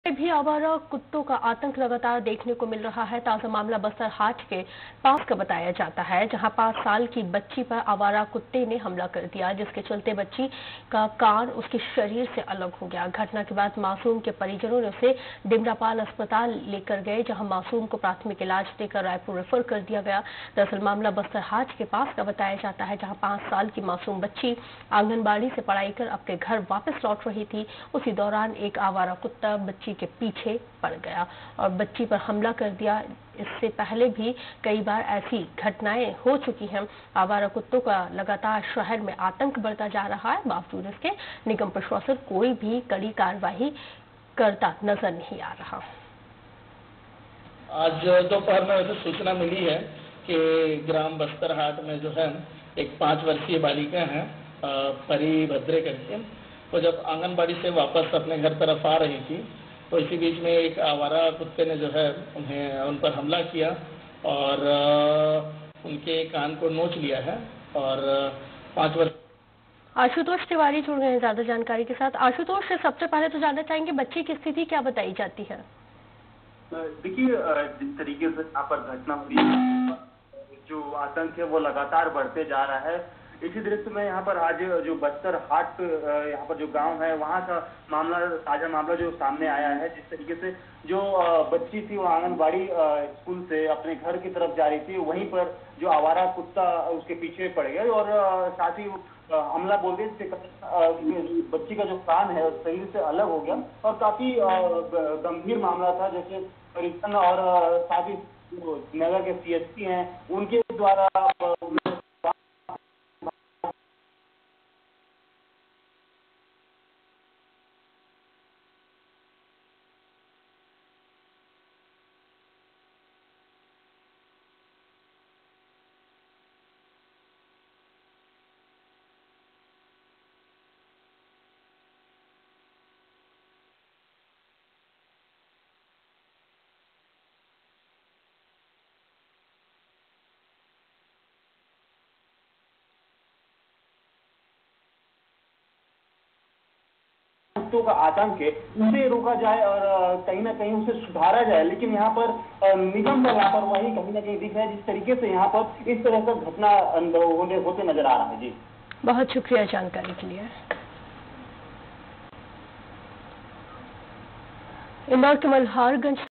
भी आवारा कुत्तों का आतंक लगातार देखने को मिल रहा है। ताजा मामला बस्तर हाट के पास का बताया जाता है, जहां 5 साल की बच्ची पर आवारा कुत्ते ने हमला कर दिया, जिसके चलते बच्ची का कान उसके शरीर से अलग हो गया। घटना के बाद मासूम के परिजनों ने उसे डिमरापाल अस्पताल लेकर गए, जहां मासूम को प्राथमिक इलाज देकर रायपुर रेफर कर दिया गया। दरअसल मामला बस्तर हाट के पास का बताया जाता है, जहां 5 साल की मासूम बच्ची आंगनबाड़ी से पढ़ाई कर अपने घर वापस लौट रही थी। उसी दौरान एक आवारा कुत्ता बच्ची के पीछे पड़ गया और बच्ची पर हमला कर दिया। इससे पहले भी कई बार ऐसी घटनाएं हो चुकी हैं। आवारा कुत्तों का लगातार शहर में आतंक बढ़ता जा रहा है। बावजूद इसके निगम प्रशासन कोई भी कड़ी कार्रवाई करता नजर नहीं आ रहा। आज दोपहर में वैसे सूचना मिली है कि ग्राम बस्तरहाट में जो है एक 5 वर्षीय बालिका है परी भद्रे करके, वो जब आंगनबाड़ी से वापस अपने घर तरफ आ रही थी तो इसी बीच में एक आवारा कुत्ते ने जो है उन पर हमला किया और उनके कान को नोच लिया है और 5 वर्ष। आशुतोष तिवारी जुड़ गए हैं ज्यादा जानकारी के साथ। आशुतोष, सबसे पहले तो जानना चाहेंगे बच्ची की स्थिति क्या बताई जाती है? देखिए, जिस तरीके से यहाँ पर घटना हुई है, जो आतंक है वो लगातार बढ़ते जा रहा है। इसी दृश्य में यहाँ पर आज जो बस्तर हाट यहाँ पर जो गांव है वहाँ का मामला, ताजा मामला जो सामने आया है, जिस तरीके से जो बच्ची थी वो आंगनबाड़ी स्कूल से अपने घर की तरफ जा रही थी, वहीं पर जो आवारा कुत्ता उसके पीछे पड़ गया और साथ ही हमला बोल दिया। बच्ची का जो कान है शरीर से अलग हो गया और काफी गंभीर मामला था, जैसे परिजन और साथ ही नगर के सीएसपी हैं उनके द्वारा कुत्तों का आतंक है उसे रोका जाए और कहीं ना कहीं उसे सुधारा जाए, लेकिन यहाँ पर निगम का लापरवाही कहीं ना कहीं दिख रहा है, जिस तरीके से यहाँ पर इस तरह का घटना होते नजर आ रहा है। जी, बहुत शुक्रिया जानकारी के लिए। इंदौर के मल्हारगंज